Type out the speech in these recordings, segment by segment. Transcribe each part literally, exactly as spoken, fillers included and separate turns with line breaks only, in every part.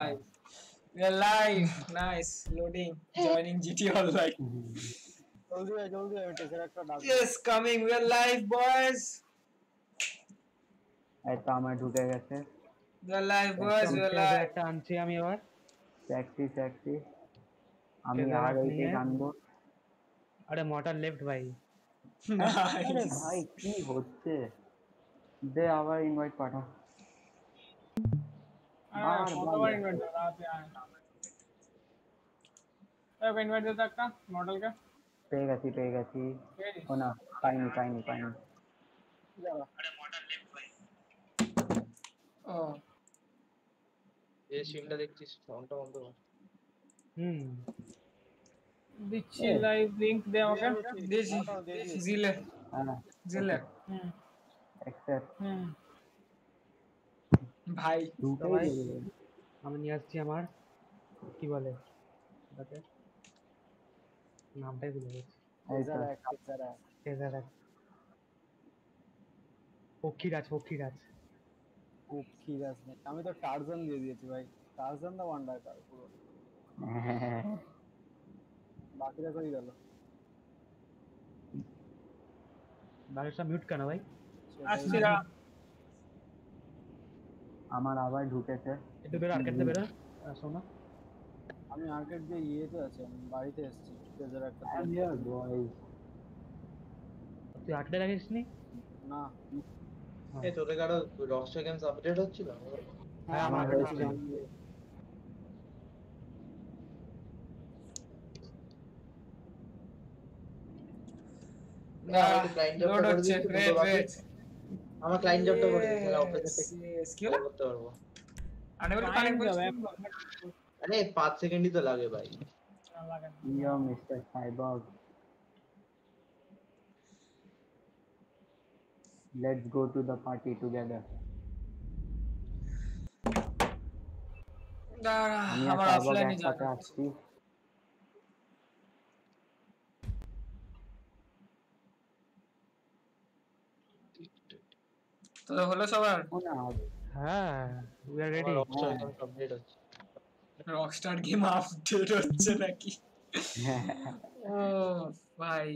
We are live. Nice. Loading. Joining G T Online. Yes, coming. We are live, boys.
এটা আমার ঢুকে গেছে।
We are live, boys. We are live.
একটা আনছি আমি এবার।
Taxi taxi. আমি আর এইটা আনবো।
আরে মোটর লেফট ভাই।
আরে ভাই কি হচ্ছে? দে আবার ইনভাইট পাঠা।
আর কতবার ইনভাইট দাও রাতে আয় না। এই ইনভাইট দে একটা মডেল কে।
পেয়ে গেছি পেয়ে গেছি। ও না পাইনি পাইনি পাইনি।
আরে মডেল লেফট ভাই।
ও
এই সিমটা দেখছিস সাউন্ডটা বন্ধ কর।
হুম
দিচ্ছি লাইভ লিংক দে আমাকে।
দিছি জিলে
হ্যাঁ
জিলে
হুম
অ্যাকসেপ্ট
হুম
ভাই
দুটো
ভাই আমি নিয়ে আসছি আমার কি বলে ওটাকে নামটাই ভুলে গেছি।
এইটা
তেজারাক পক্ষীরাজ পক্ষীরাজ
পক্ষীরাজ না আমি তো টারজান দিয়ে দিয়েছি ভাই টারজান দা ওয়ান্ডার কার পুরো বাকিরা কই গেল
বাকিটা মিউট কেন ভাই?
আসছিরা
আমার আবার ঢুকেছে।
একটু বেরো আর্কেড থেকে বেরো আসো না।
আমি আর্কেড দিয়ে ইয়েতে আছি আমি বাড়িতে এসেছি তেজারাক টা
ইয়ার বয়েজ
তুই আর্কেডে লাগিস নি?
না
এই তোদের কারো রকস্টার গেমস আপডেট হচ্ছিল?
হ্যাঁ আমার হচ্ছে
না আমি ক্লায়েন্ট জবটা করে দিয়েছি
ওয়েট ওয়েট
আমার ক্লায়েন্ট জবটা করে দিয়েছি তাহলে অফিসে
স্কিল
করতে পারবো।
আনেবল কানেক্ট করতে
আরে পাঁচ সেকেন্ডই তো লাগে ভাই।
লাগে
yo mister cyborg Let's go to the party together.
দাঁড়া
আমি
আমার
আর
অফলাইনে
সাইবর্গ
যাবে
আসছি।
তো হলো সবার
ও না
হ্যাঁ we are ready.
Rockstar games update হচ্ছে।
রকস্টার গেম আপডেট হচ্ছে নাকি? ও ভাই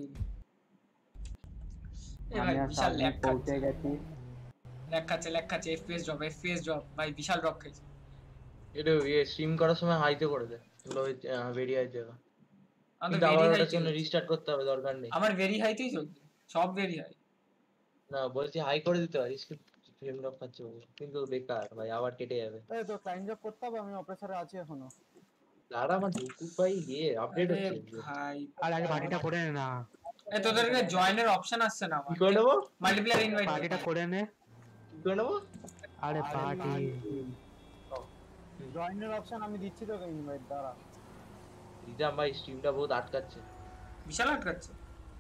এই ভাই
আমি আর
বিশাল
সামনে
ল্যাগ
পৌঁছে
খাচ্ছে
গেছি।
ল্যাগ খাচ্ছে ল্যাগ খাচ্ছে এফপিএস ড্রপ এফপিএস ড্রপ ভাই বিশাল ড্রপ খাচ্ছে।
এটা এই স্ট্রিম করার সময় হাইতে করে দে। এগুলো বেরিয়ে আসে জায়গা।
আমাদের
আবার
ভেরি হাই
ওটার জন্য রিস্টার্ট করতে হবে দরকার নেই।
আমার ভেরি হাইতেই চলছে সব ভেরি হাই।
না বলছি হাই করে দিতে পারিস ফ্রেম ড্রপ খাচ্ছে কিন্তু বেকার ভাই আবার কেটে যাবে।
এই তো ক্লায়েন্ট জব করতে হবে আমি অপারেটরে আছি এখনো
দাঁড়া আমার ঢুকু ভাই ইয়ে আপডেট
আরে
হচ্ছে।
ভাই
আর আগে পার্টিটা করে নে না।
এই তোদেরকে জয়েনের অপশন আসছে না
কি করে নেবো?
মাল্টিপ্লেয়ার ইনভাইট
পার্টিটা করে নে।
কি করে নেবো?
আরে পার্টি
জয়েনের অপশন আমি দিচ্ছি তোকে ইনভাইট দ্বারা
রিজাম ভাই স্ট্রিমটা বহুত আটকাচ্ছে।
বিশাল আটকাচ্ছে।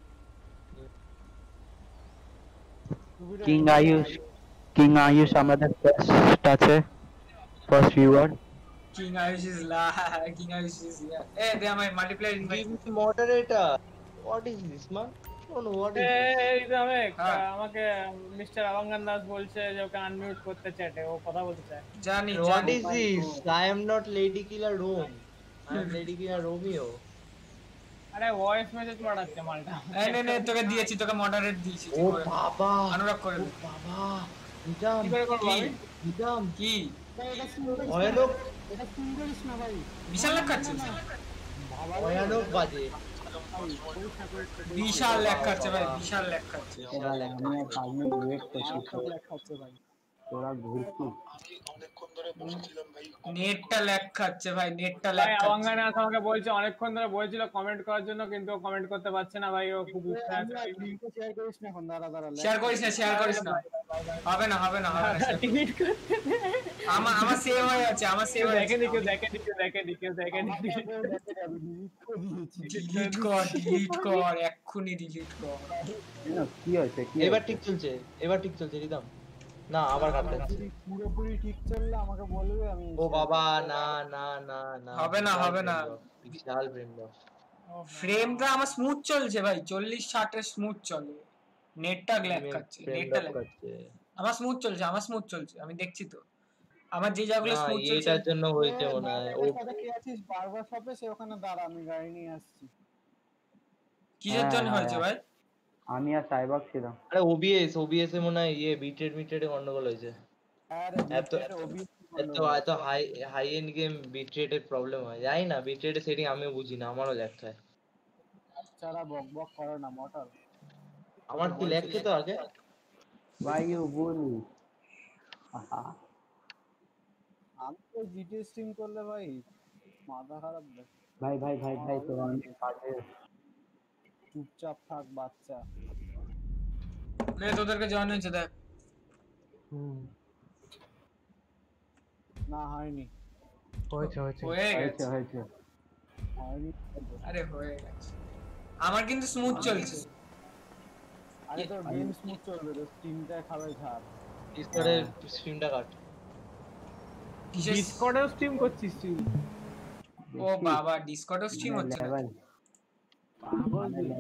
কিং আয়ুষ কিং আয়ুষ আমাদের ফার্স্ট আছে first viewer.
King Ayush is লা কিং আয়ুষ ইজ ইয়া এ দে আমায় multiplayer invite
moderator what is this man? No no what is
এই যে আমি আমাকে মিস্টার আবাঙ্গান দাস বলছে যে ওকে আনমিউট করতে চ্যাটে ও কথা বলতে চায়।
জানি
what is this? I am not lady killer রোম, I am lady killer Romeo.
আরে ভয়েস মেসেজ পাঠাচ্ছে মালটা।
এই নে নে তোকে দিয়েছি তোকে মডারেট দিয়েছি
ও বাবা
অনুরাগ করে দে।
বাবা রিজাম
কি করে করব আমি?
রিজাম
কি
ভয়ানক
এটা স্ক্রিন করিস না ভাই
বিশাল ল্যাগ খাচ্ছে
ভয়ানক বাজে
বিশাল ল্যাগ খাচ্ছে ভাই বিশাল ল্যাগ খাচ্ছে।
আমি আর পাঁচ মিনিট ওয়েট করছি
খাচ্ছে ভাই
তোরা ঘুরছি।
নেটটা ল্যাগ খাচ্ছে ভাই নেটটা ল্যাগ
ভাই
খাচ্ছে।
আবাঙ্গান দাস আমাকে বলছে অনেকক্ষণ ধরে বলছিল কমেন্ট করার জন্য কিন্তু ও কমেন্ট করতে পারছে না ভাই ও খুব দুঃখে আছে।
লিংকটা শেয়ার করিস না এখন দাঁড়া দাঁড়া
শেয়ার করিস না শেয়ার করিস না হবে না হবে না হবে না
ডিলিট করতে
আমার আমার সেভ হয়ে আছে আমার সেভ হয়ে
দেখে
আছে
দিকে দেখে দিকে দেখে দিকে দেখে দিকে
ডিলিট কর ডিলিট কর এক্ষুনি ডিলিট কর।
কি হয়েছে কি
এবার ঠিক চলছে এবার ঠিক চলছে রিদাম না আবার কাটছে
পুরোপুরি ঠিক চললে আমাকে বলবে আমি
ও বাবা না না না না
হবে না, হবে না।
বিশাল ফ্রেম ড্রপ
ফ্রেমটা আমার স্মুথ চলছে ভাই চল্লিশ ষাট এর স্মুথ চলে নেটটা ল্যাগ খাচ্ছে নেটটা ল্যাগ
খাচ্ছে
আমার স্মুথ চলছে আমার স্মুথ চলছে আমি দেখছি তো আমার যে জায়গাগুলো
না
স্মুথ চলছে
এটার জন্য হয়েছে
এ,
মনে হয় ও
বার্গারের সাথে কে আছিস বার্গার শপে সে ওখানে দাঁড়া আমি গাড়ি নিয়ে আসছি
কিসের
হ্যাঁ,
জন্য
হ্যাঁ,
হয়েছে ভাই?
আমি আর সাইবাক ছিলাম।
আরে ওবিএস ওবিএস এ মনে হয় ইয়ে বিটরেট মিটরেটে গন্ডগোল হয়েছে।
আরে
এত
বিটের ওবি
এত এত হাই হাই এন্ড গেম বিটরেটের প্রবলেম হয় জানি না বিটরেটের সেটিং আমিও বুঝি না আমারও ল্যাগটা হয়।
ছাড়া বক বক করে না মটর
আমার কি ল্যাগছে তো আগে
ভাই ইউ বলি আহা
আমি তো জিটিএ স্ট্রিম করলে ভাই মাথা খারাপ দেয়
ভাই ভাই ভাই ভাই তো অনেক কাজে
চুপচাপ থাক বাচ্চা
নে তোদেরকে জয়েন হয়েছে দেখ।
হুম
না হয়নি
হয়েছে হয়েছে
হয়ে
হয়েছে
গেছে।
হয়েছে
হয়নি
আরে হয়ে গেছে। আমার কিন্তু স্মুথ চলছে।
আরে তোর গেম স্মুথ চলবে তো স্ট্রিমটা খাবে ঝাড়
ডিসকর্ডের স্ট্রিমটা কাট
কিসের?
ডিসকর্ডেও স্ট্রিম করছিস তুই?
ও বাবা ডিসকর্ডও স্ট্রিম হচ্ছে না।
লেভেল
পাগল তুই।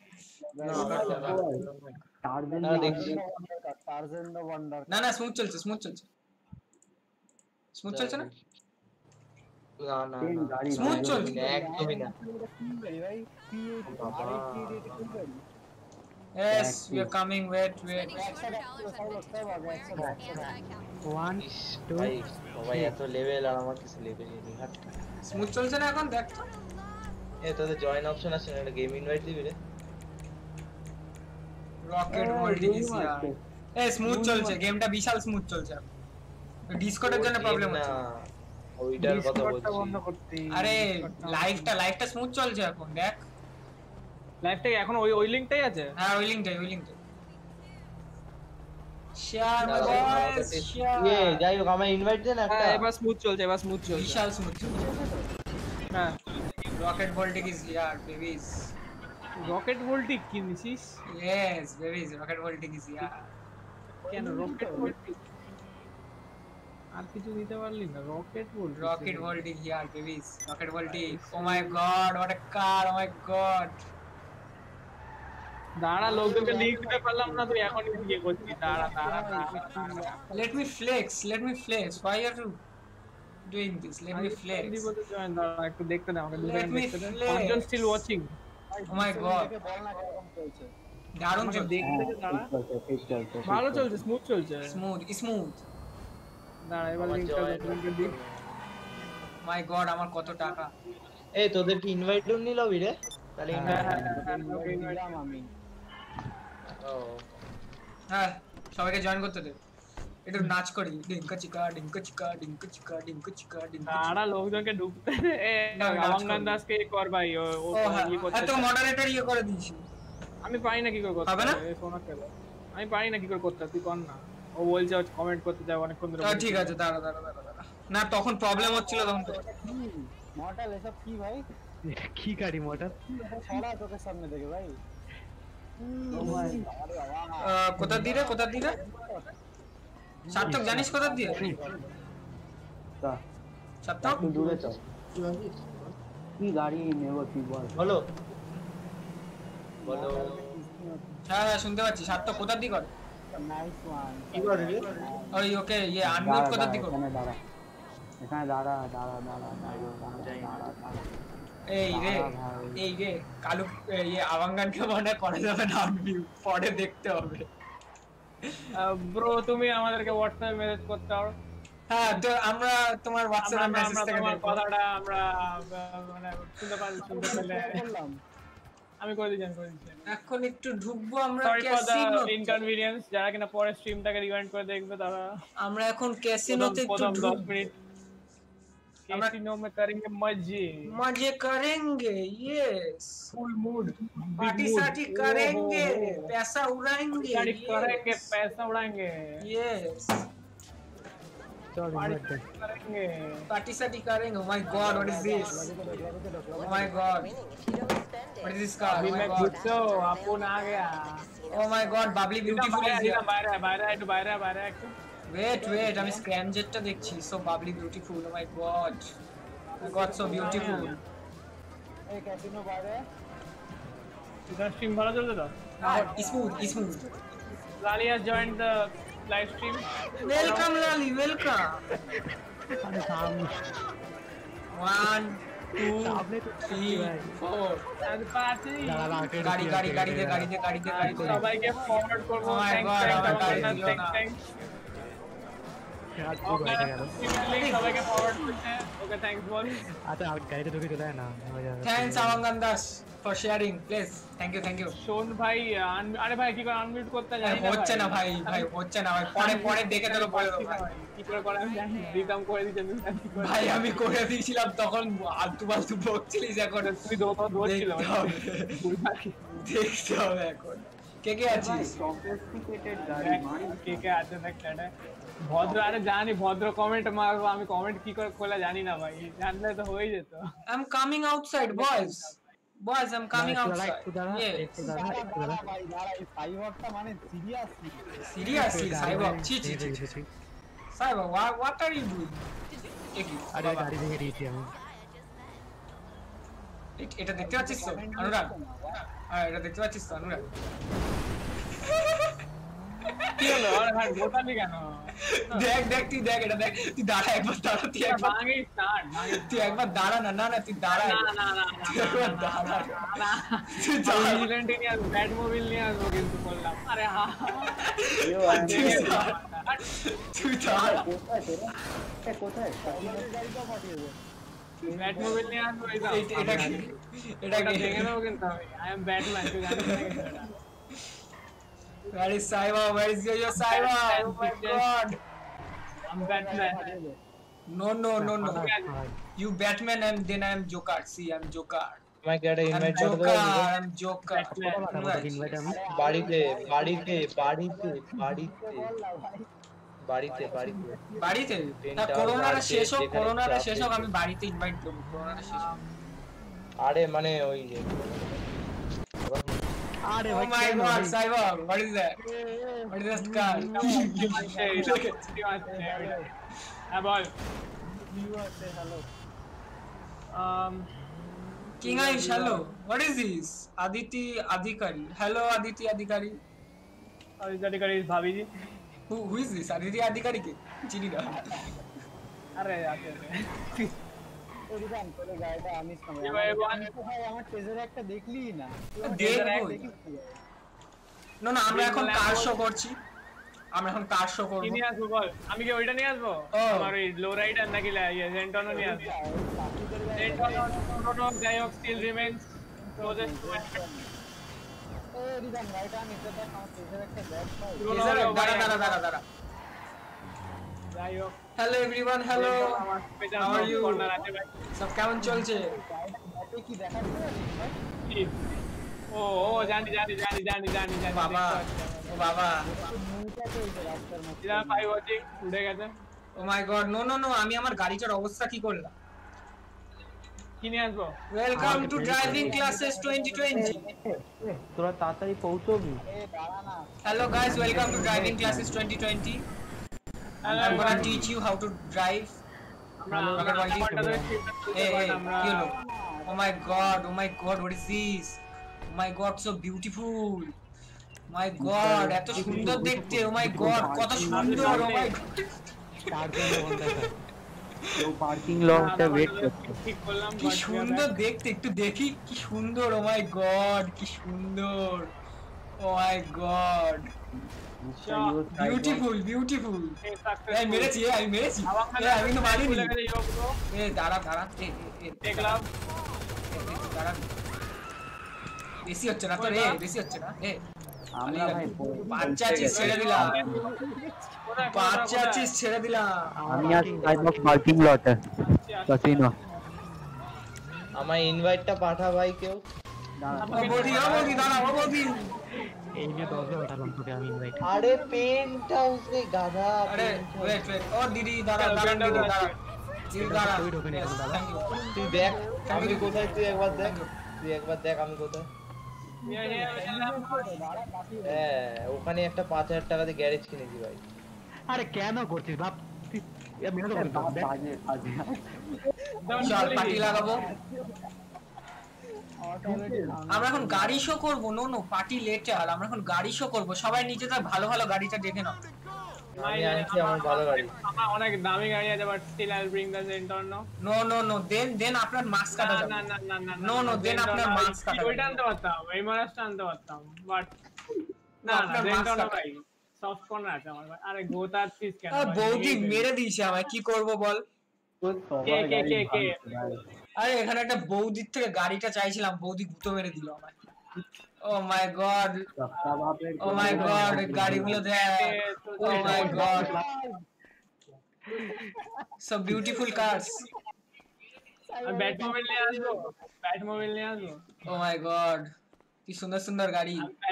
টার্জেন
না, দেখছি।
টার্জেন দ্য ওয়ান্ডার
না না স্মুথ চলছে স্মুথ চলছে স্মুথ চলছে না?
না না
ট্রেন
না
গাড়ি
Smooth
ভাই।
চলছে।
একদমই না
ভাই
বাবা।
Yes, we are coming. Wait, wait.
One
ইস,
টু
ভাই সবাই এত লেভেল আর আমার কিছু লেভেল নেই হাট
স্মুথ চলছে না এখন দেখ তো।
এ তোদের জয়েন অপশন আছে না একটা গেম ইনভাইট দিবি রে
রকেট
এই,
ভোল্টেজ
game
ইয়া।
আছে।
এ স্মুথ চলছে গেমটা বিশাল স্মুথ চলছে। ডিসকর্ডের জন্য প্রবলেম
না
হচ্ছে।
ওইটার কথা
ডিসকর্ডটা
বলছি
বন্ধ করতে।
আরে লাইভটা লাইভটা স্মুথ চলছে এখন দেখ।
লাইভটা এখন ওই ওই লিংকটাই আছে?
হ্যাঁ ওই লিংকটাই ওই লিংকটাই। শেয়ার
দাঁড়াও,
বয়েস
আমাকে-
শেয়ার।
ইয়ে যাই হোক আমার ইনভাইট দেন একটা
হ্যাঁ এবার স্মুথ চলছে এবার স্মুথ চলছে।
বিশাল স্মুথ চলছে।
হ্যাঁ
rocket voltage is here babies.
Rocket ভোল্টিক কিনছিস?
Yes, babies, rocket voltage is here.
কেন রকেট ভোল্টিক? আর কিছু দিতে পারলি না রকেট ভোল্টিক?
Rocket voltage here, babies. Rocket voltage. Oh my god, what a car! Oh my god.
দাঁড়া লোকজনকে লিংক দিতে পারলাম না তুই এখনই ইয়ে করছিস দাঁড়া দাঁড়া দাঁড়া
Let me flex. Let me flex. Why are you doing this? Let me flex.
Join দাঁড়া একটু দেখতে দে আমাকে দু
Let
সেকেন্ড
me
দেখতে দে
flex.
পাঁচজন still watching
Oh my god.
বল না কেমন চলছে
দারুণ
আমাকে
চলছে।
দেখতে দে দাঁড়া
ঠিক চলছে, ঠিক চলছে, ঠিক
ভালো চলছে স্মুথ চলছে
Smooth, smooth.
দাঁড়া এবার
আমার
লিংকটা
join
লিংকটা দিই
My god, আমার কত টাকা।
এই তোদের কি ইনভাইট নি লবি রে তাহলে
হ্যাঁ
invite-
হ্যাঁ হ্যাঁ ওকে
দিলাম আমি
ও
হ্যাঁ সবাইকে জয়েন করতে দে। একটু নাচ করি ডিঙ্কা চিকা ডিঙ্কা চিকা ডিঙ্কা চিকা ডিঙ্কা চিকা ডিঙ্কা চিকা।
দাঁড়া লোকজনকে ঢুকতে দে এ
না, নাচ
আওয়াঙ্গান
করবো।
দাসকে কর ভাই ও ও
ও হ্যাঁ
ইয়ে করতে
হ্যাঁ তো
চায়।
মডারেটর ইয়ে করে দিয়েছি।
আমি পারি না কি করে করতে
হবে না?
এ শোনা খেলো আমি পারি না কি করে করতে তুই কর না ও বলছে কমেন্ট করতে যাও অনেকক্ষণ ধরে
তা ঠিক আছে দাঁড়া দাঁড়া দাঁড়া দাঁড়া। না তখন প্রবলেম হচ্ছিল তখন তো।
মডেল এসব কি ভাই
কি গাড়ি মোটর
ছড়া তোকে সামনে দেখে ভাই আরে বাবা
আহ, কোথা দিয়ে রে কোথা দিয়ে রে? সার্থক জানিস কোথা দিয়ে?
তা,
সার্থক
একটু দূরে চল। কি গাড়ি নেবো তুই বল।
বলো বলো
হ্যাঁ হ্যাঁ শুনতে পাচ্ছি। সার্থক কোথা দিয়ে করে?
নাইস ওয়ান
কি করে রে
ওই ওকে ইয়ে আনমিউট
দাঁড়া,
কোথা
দাঁড়া,
দিয়ে করে?
এখানে দাঁড়া এখানে দাঁড়া দাঁড়া দাঁড়া দাঁড়া দাঁড়া দাঁড়া
এই রে
দাঁড়া ভাই।
এই রে কালু এ, ইয়ে আওয়াঙ্গানকে মনে হয় করা যাবে না আনমিউট পরে দেখতে হবে।
ব্রো তুমি আমাদেরকে হোয়াটসঅ্যাপে মেসেজ করতে পারো
হ্যাঁ তো আমরা তোমার
আমরা
হোয়াটসঅ্যাপে মেসেজ
আমরা
থেকে
তোমার
দেখবো।
কথাটা আমরা আহ, মানে শুনতে পারি শুনতে পেলে
বললাম
আমি করে দিচ্ছি আমি করে দিচ্ছি
এখন একটু ঢুকবো আমরা
sorry for the
casino.
Inconvenience যারা কিনা পরে স্ট্রিমটাকে রিওয়াইন্ড করে দেখবে তারা
আমরা এখন ক্যাসিনোতে একটু
প্রথম দশ
ঢুকবো।
মিনিট
আমরা-
कैसीनो में करेंगे मजे
मजे करेंगे यस
फुल मूड
पार्टी साटी करेंगे पैसा उड़ाएंगे
गाड़ी करेंगे पैसा उड़ाएंगे
यस
চল
पार्टी
invite দে।
करेंगे
पार्टी साटी करेंगे oh my god what is this oh my god what is this car
अभी
oh my
मैं
god
गुस्सा अपन आ गया
oh my god bubbly beautiful is here
বাইরে বাইরে একটু বাইরে বাইরে একটু
wait wait আমি স্ক্র্যামজেটটা দেখছি so bubbly beautiful oh my god my god so beautiful
এই ক্যাসিনো বাইরে
इधर स्ट्रीम ভালো চলছে তো
ah, smooth smooth
Lali has joined the live stream
welcome Lali welcome
अरे सामने
ওয়ান টু
सामने तो
থ্রি
भाई
ফোর
আর পাঁচই
दादा आके
গাড়ি গাড়ি গাড়ি দে গাড়ি দে গাড়ি দে গাড়ি দে
সবাইকে ফরওয়ার্ড করবো
Oh my
থ্যাঙ্কস
God, আমার গাড়ি
থ্যাঙ্কস
দিল না।
থ্যাঙ্কস
यार तू बैठ गया
লিংক সবাইকে ফরওয়ার্ড করতে ওকে থ্যাঙ্কস বল
अच्छा आप गाड़ी तो ढुके चला है ना हो जाएगा
থ্যাঙ্কস আওয়াঙ্গান Das for sharing please thank you thank you
শোন ভাই আন- আরে ভাই কি করে আনমিউট করতে জানি না
হচ্ছে না ভাই ভাই হচ্ছে না ভাই পরে পরে দেখে তোকে বলে দেবো ভাই।
কি করে করে আমি জানি না। রিদম করে দিতে আমি জানি কি করে।
ভাই আমি করে দিয়েছিলাম তখন আলতু ফালতু বকছিলিস এখন
তুই দো তো দৌড়ছিল
দেখতে হবে দেখতে হবে এখন কে কে আছিস
সফিস্টিকেটেড গাড়ি মানে
কে কে আছে দেখ চ্যাটে ভদ্র আরে জানি ভদ্র কমেন্ট মারবো আমি কমেন্ট কি করে খোলা জানি না ভাই জানলে তো হয়ে যেত
I am coming outside boys boys I am coming
एक
আউটসাইড
दादा
ইয়ে
एक दादा एक दादा
ভাই দাঁড়া এই সাইবরটা মানে সিরিয়াসলি
সিরিয়াসলি সাইবক ছি ছি ছি ছি cyborg what are you doing
अरे गाड़ी देखे रही थी हम
এটা দেখতে পাচ্ছিস তো অনুরাগ হ্যাঁ এটা দেখতে পাচ্ছিস তো অনুরাগ
কি হলো আরে ভাই গোটালি কেন
দেখ দেখ তুই দেখ এটা দেখ তুই দাঁড়া একবার দাঁড়া তুই একবার
ভাঙি স্টার্ট ভাঙি
তুই একবার দাঁড়া না না না তুই দাঁড়া
না না না
তুই একবার দাঁড়া
না
তুই দাঁড়া
ভিজিলেন্ট নিয়ে আসবো ব্যাট মোবিল নিয়ে আসবো কিন্তু বললাম আরে হ্যাঁ
ইয়ো
তুই দাঁড়া তুই দাঁড়া
কোথায় তোরা এ কোথায়
গাড়ি তো পাঠিয়ে দে
ব্যাট মোবিল নিয়ে আসবো এই দাও
এটা এটা কি এটা
এটা
কি
দেখে নেবো কিন্তু আমি আই এম ব্যাটম্যান তুই জানিস না কিন্তু এটা।
Where is Saiba? Where is your Saiba? Oh my god!
I'm Batman.
No, no, no, no. You Batman and then I'm Joker. See, I'm Joker.
আমাকে একটা
I'm
ইনভাইট করে
Joker.
দাও
I'm Joker.
Invite हम
বাড়িতে বাড়িতে বাড়িতে বাড়িতে বাড়িতে বাড়িতে
বাড়িতে না করোনাটা শেষ হোক করোনাটা শেষ হোক আমি বাড়িতে ইনভাইট করব করোনাটা শেষ হোক
আরে মানে ওই যে
अरे
Oh my god, Saiba, what is that? What is that car?
হ্যাঁ বল
hello
um
King Aish, hello. What is this? Aditi Adhikari. Hello, Aditi Adhikari.
और इधर कर इस भाभी जी
Who, who is this? Aditi Adhikari ke? চিনি না।
अरे आते हैं
ওই দিন তোর গাড়িটা আনিস না
এ ভাই,
ভাই ভাই আমার ট্রেজার একটা দেখলি না তুই আমার
দেখবো।
treasure একটা দেখিস না?
না না আমরা এখন কার শো করছি আমরা এখন কার শো করব
কি নিয়ে আসবো বল আমি কি ওইটা নিয়ে আসবো
ও।
আমার ওই লো রাইডার নাকি ইয়ে জেন্টনও নিয়ে আসবো
পাখিদের গাড়ি-
জেন্টনও টোটো যাই হোক still remains closest to
a রিদান গাড়িটা আনিস তো দেখ আমার ট্রেজার একটা ব্যাগ পাই
Is that- দাঁড়া দাঁড়া দাঁড়া দাঁড়া
যাই হোক
হ্যালো এভরিওয়ান হ্যালো
আমার special
How are you?
Corner আছে ভাই
সব কেমন চলছে
গাড়িটা কি দেখাচ্ছে না ভাই
কি? ও ও জানি জানি জানি জানি জানি জানি
বাবা ও বাবা
মুখটা তো এই যে রাস্তার মধ্যে
ইরা ভাই ওয়াচিং উঠে গেছে
oh my god no no no আমি আমার গাড়িটার অবস্থা কি করলাম
কি নিয়ে আসবো
welcome to driving classes twenty twenty
তোরা তাড়াতাড়ি পৌঁছবি
এ দাঁড়া না
hello guys welcome to driving classes twenty twenty I'm gonna teach you how to drive
আমরা
Hello,
আমরা
everybody.
নাম্বারটা ধরে স্ক্রিপ্টটা তুলতে
hey hey
পারলাম আমরা
কি হলো oh my god oh my god what is this oh my god so beautiful my god এত সুন্দর দেখতে oh my god কত সুন্দর oh my god
चार जन बंदा था
ও পার্কিং লটটা ওয়েট করছে
ঠিক করলাম
কি সুন্দর দেখতে একটু দেখি কি সুন্দর ও মাই গড কি সুন্দর oh my god beautiful beautiful এই মেরেছি এই আমি মেরেছি এই আমি তো মারিনি এ দাঁড়া দাঁড়া এ এ, এ
দেখলাম
এ, দাঁড়া বেশি হচ্ছে না তো রে বেশি হচ্ছে না এ
আমরা ভাই
বাচ্চা চিজ ছেড়ে দিলাম বাচ্চা চিজ ছেড়ে দিলাম
আমি আর সাইবক পার্কিং লটে কাসিনো
আমার ইনভাইটটা পাঠা ভাই কেউ
ও বৌদি ও বৌদি দাঁড়া ও বৌদি
এই নিয়ে দশ জন উঠালাম তোকে আমি ইনভাইট
আরে পেন্ট হাউসে গাধা
আরে ওয়েট ওয়েট ও দিদি দাঁড়া দাঁড়া দিদি দাঁড়া দিদি দাঁড়া
তুই ঢোকে নি এখন দাদা।
Thank you.
তুই দেখ আমি কোথায় তুই একবার দেখ তুই একবার দেখ আমি কোথায় হ্যাঁ ওখানে একটা পাঁচ হাজার টাকা দিয়ে গ্যারেজ কিনেছি ভাই
আরে কেন করছিস বাপ তুই এ মেরে দেবো কিন্তু, দেখ।
বাজে বাজে
চল পার্টি লাগাবো আমরা এখন গাড়ি শো করবো নো নো পার্টি লেটার আমরা এখন গাড়ি শো করবো সবাই নিজেদের ভালো ভালো গাড়িটা দেখে নাও
আমি আনছি আমার ভালো গাড়ি।
আমার অনেক দামি গাড়ি আছে but still I will bring the Zentorno.
No no no then then আপনার মাস্ক কাটা যাবে।
না না না না
নো নো দেন আপনার মাস্ক কাটা
ওইটা
যাবে।
আনতে পারতাম, এই মারাসটা আনতে পারতাম বাট না না
আপনার mask
জেন্টর্নো
কাটা।
ভাই সফট কর্নার আছে আমার ভাই। আরে গোতার চিজ কেন
আহ,
ভাই?
বৌদি মেরে দিয়েছে আমায়, কি করব বল।
কে কে কে কে
আরে এখানে একটা বৌদির থেকে গাড়িটা চাইছিলাম, বৌদি গুঁতো মেরে দিল আমায়। ও my god, oh my god, গাড়িগুলো দেখ। Oh my god, so beautiful cars.
Batmobile নিয়ে আসবো, ব্যাট মোবাইল নিয়ে আসবো।
ও মাই গড, কি সুন্দর সুন্দর গাড়ি।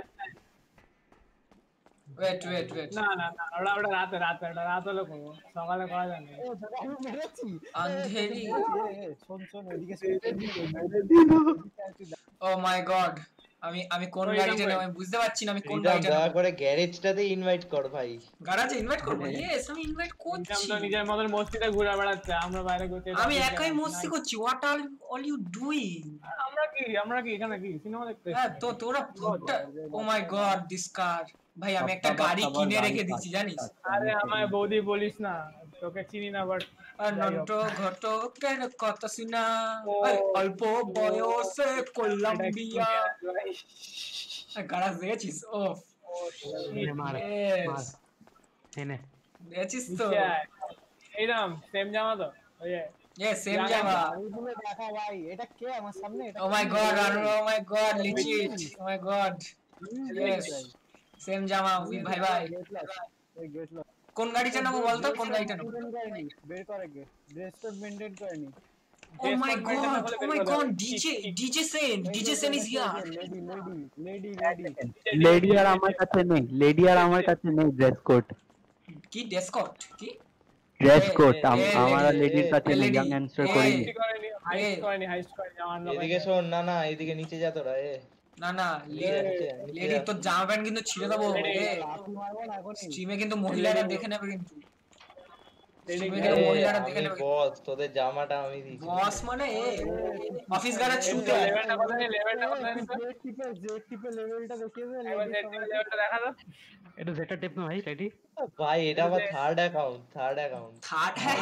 ওয়েট ওয়েট ওয়েট,
না না না ওটা ওটা রাতে রাতে ওটা রাত হলে করবো, সকালে করা যায় না।
আমি মেরেছি
আন্ধেরি।
এ, শোন শোন ওইদিকে
ও মাই গড, আমি আমি কোন
ওই
গাড়িটা
নাম্বার।
নেব আমি বুঝতে পারছি না, আমি কোন
রিদম
গাড়িটা
দয়া
নেব।
করে গ্যারেজটাতে ইনভাইট কর ভাই।
গাড়াতে ইনভাইট করব? ইয়েস আমি ইনভাইট
ইনকাম
করছি।
তো নিজের মতন মস্তিতে ঘুরে বেড়াচ্ছে, আমরা বাইরে ঘুরতে
আমি একাই মস্তি করছি। What are all you doing?
আমরা কি আমরা কি এখানে কি সিনেমা দেখতে
হ্যাঁ তো তোরা ও মাই গড দিস কার। ভাই আমি একটা গাড়ি কিনে রেখে দিয়েছি জানিস।
আরে আমায় বৌদি বলিস না, তোকে চিনি না বাট
অনন্ত ঘটকের কথা শুনা,
ও।
এই অল্প বয়সে কলম্বিয়া। গাড়া দেখেছিস? ও
নে মার মার
yes,
এনে
দেখেছিস তো?
এইরকম সেম জামা তো ওই যে
Yes, same জামা।
ওইগুলো দেখা ভাই, এটা কে আমার সামনে? এটা
Oh my god, oh my god, legit. Oh my god. Yes, same জামা উই ভাই ভাই।
এই গেট লক
কোন গাড়িটা নেবো বলতো, কোন গাড়িটা নেবো?
বের করে গে ড্রেস কোড মেইনটেইন করেনি।
Oh my god, oh my god, DJ DJ Sen, DJ Sen is here.
Lady lady lady lady
lady আর আমার কাছে নেই, লেডি আর আমার কাছে নেই ড্রেস কোড।
কি ডেসকট কি?
ড্রেস কোড
এ, এ,
আমার
lady,
লেডির কাছে
এ,
নেই,
lady,
আমি অ্যানসার
এ,
করিনি।
করেনি হাইস্ট করেনি হাইস্ট করেনি জামা আনলো
এদিকে শোন, না না এদিকে নিচে যা তোরা। এ
না না
নিচে যা, নিচে যা, নিচে
লেডি
যা।
তোর জামা প্যান্ট কিন্তু ছিঁড়ে দেবো। এ
লাফি মারবো না এখন।
স্ট্রিমে কিন্তু মহিলারা দেখে নেবে কিন্তু। স্ট্রিমে
এ,
কিন্তু মহিলারা দেখে
আমি
নেবে।
বস, তোদের জামাটা আমি দিচ্ছি।
বস মানে এ অফিস গাড়া ছুতে।
লেভেলটা কত নেই লেভেলটা কত নেই
জেড টিপে জেড টিপে লেভেলটা দেখিয়ে দে।
একবার সেট লেভেলটা দেখা দাও।
এটা যেটা টেপ না ভাই রেডি
ভাই এটা আবার third account, third account.
Third
হ্যাঁ,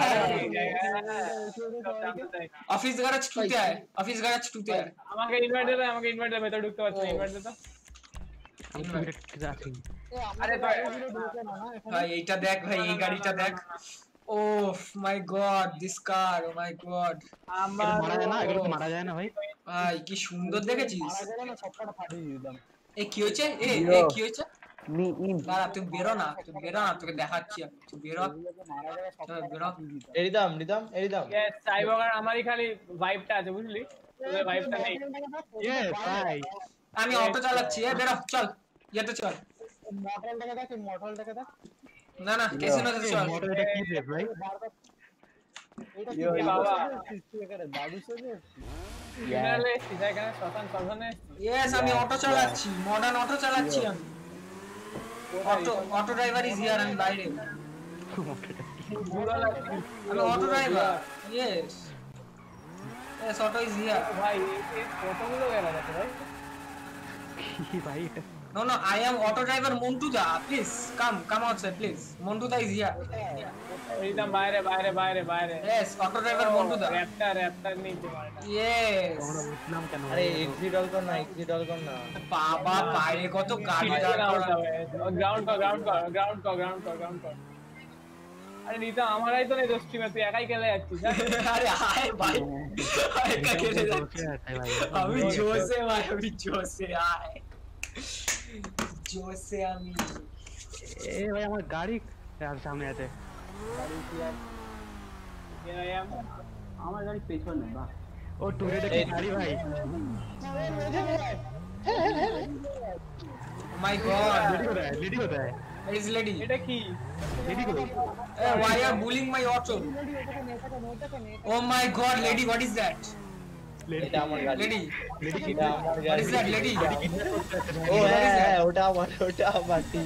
অফিস গাড়া ছুতে আয়, অফিস গাড়া ছুতে আয়।
আমাকে ইনভাইট দে, আমাকে ইনভাইট দে, ভেতরে ঢুকতে পারছি না, ইনভাইট দে তো।
আমি তো এটা আছি
আরে ভাই ঢোকে না না এখন।
ভাই এইটা দেখ, ভাই এই গাড়িটা দেখ। Oh my god this car, oh my god
আমার
এটা মারা যায় না, এগুলো মারা যায় না ভাই।
ভাই কি সুন্দর দেখেছিস?
মারা গেলে না সবকটা ফাটিয়ে দিতাম।
এ কি হয়েছে? এ এ কি হয়েছে?
মি ইন
দাঁড়া তুই বেরো না, তুই বেরো না, তোকে দেখাচ্ছি আমি। তুই বেরো,
এগুলোকে মারা গেলে সবকটা
বেরো।
ফাটিয়ে দিতাম।
এরিদাম রিদম এরিদাম।
ইয়েস সাইবগার আমারই খালি ভাইবটা আছে বুঝলি, তোদের ভাইবটা নেই।
ইয়েস ভাই
আমি অটো চালাচ্ছি। এ বেরো চল, ইয়েতে চল।
মডেলটাকে দেখ, মডেলটাকে দেখ।
না না ক্যাসিনোতে চল।
মোটরটা কি টেপ ভাই?
এটা কি
ইয়ে বাবা।
দাদু সাথে
জেনারেলে সিধা এখানে শ্মশান শ্মশানে
ইয়েস আমি অটো চালাচ্ছি, মডার্ন অটো চালাচ্ছি আমি। Auto auto driver is here, আমি বাইরে।
ঘুরা লাগছে।
আমি auto driver. Yes yes auto is here.
ভাই এই কতগুলো গেল গেছে ভাই।
কি ভাই এটা?
No, no, I am auto driver Montuda. Please come, come outside, please. Montuda is here.
একদম বাইরে বাইরে বাইরে বাইরে।
Yes, auto driver Montuda.
Raptor raptor নিচে মারটা।
Yes.
আমরা বুঝলাম কেন
আরে এক্সিট অল কর না, এক্সিট অল কর না।
বাবা বাইরে কত গাড়ি দাঁড় করা।
গ্রাউন্ড কর গ্রাউন্ড কর গ্রাউন্ড কর গ্রাউন্ড কর গ্রাউন্ড কর। আরে নিতা আমারই তো নেই দোষ টিমে, তুই একাই খেলে যাচ্ছিস।
আরে আয় ভাই, আয় কা খেলে যাচ্ছি।
আছে ভাই
আমি জোসে ভাই, আমি জোসে আয়, জোসে আমি।
এ ভাই আমার গাড়ি আর সামনে আছে।
আমার গাড়ি পেছনে বাহ।
ও টুরেটে কি গাড়ি ভাই?
Oh my god.
লেডি কোথায়? লেডি কোথায়?
Where is lady?
এটা কি?
লেডি কোথায়?
Hey, why are you bullying my auto? Oh my god, lady, what is that?
এটা আমার গাড়ি।
Lady,
লেডি কি?
এটা আমার
what
গাড়ি।
is that, lady?
ও হ্যাঁ হ্যাঁ, ওটা আমার, ওটা আমার ঠিক।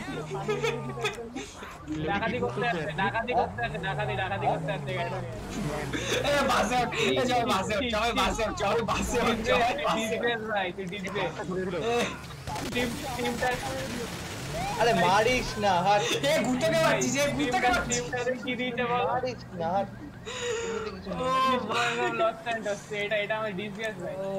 ডাকাতি করতে আছে ডাকাতি করতে আছে ডাকাতি ডাকাতি করতে আছে গাড়িটা নিয়ে।
Eh, বাসে উঠ, eh, সবাই বাসে উঠ, সবাই বাসে উঠ, সবাই বাসে উঠ, সবাই বাসে উঠ।
ডিসপ্লেস ভাই তুই ডিসপ্লে
Eh,
টিম টিমটা
আরে মারিস না হাট
এ গুতোকে মারছিস এ গুতোকে মারছিস
টিমটাতে কি দিতে বল
মারিস না হাট এমনিতে কিছু
ও
নেই
লস স্যান্ডোস এটা এটা আমার ডিসিএস ভাই
ও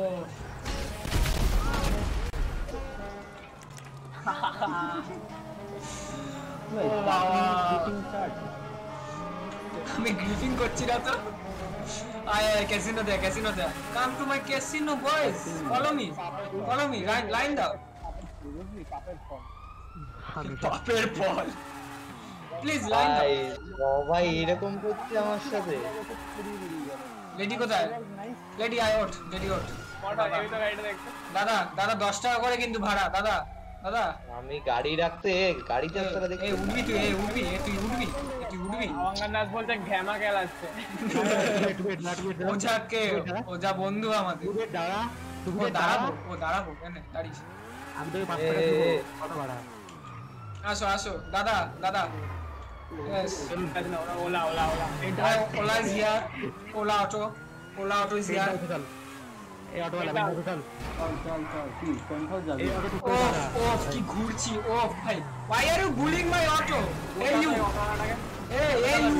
ভাই
ও বাবা।
শুটিং স্টার্ট
আমি গ্রিফিং করছি না তো আয় আয় ক্যাসিনো দে ক্যাসিনো দে come to my casino boys follow me follow me line line দাও
বুঝলি কাপের ফল
বাপের বল প্লিজ লাইন দাও
ভাই সবাই এরকম করছে আমার সাথে
লেডি কোথায় লেডি আয় ওঠ লেডি ওঠ
মোটা এই তো গাড়িটা দেখতে
দাদা দাদা দশ টাকা করে কিন্তু ভাড়া দাদা দাদা
আমি গাড়ি রাখতে গাড়ি যাত্রা দেখতে
এই উঠবি তুই এই উঠবি এ তুই উঠবি এ তুই উঠবি
আওয়াঙ্গার নাচ বলছে ঘ্যামা খেলাচ্ছে
ও যাকে ও যা বন্ধু আমাদের
তুই দাঁড়া তুই
ও দাঁড়াবো ও দাঁড়াবো কেন দাঁড়িস
আমি তোকে পাঁচ
এ,
টাকা
এ,
দেবো
এ।
কত ভাড়া
আসো আসো দাদা দাদা yes
Ola Ola Ola
Ola is here. Ola auto. Ola auto is here.
চল এই অটোওয়ালা বাইরে চল
চল চল চল কি কোনখাও যাবি
এই অটো টুক
Oh, oh, কি ঘুরছি oh ভাই why are you bullying my auto hey you hey hey you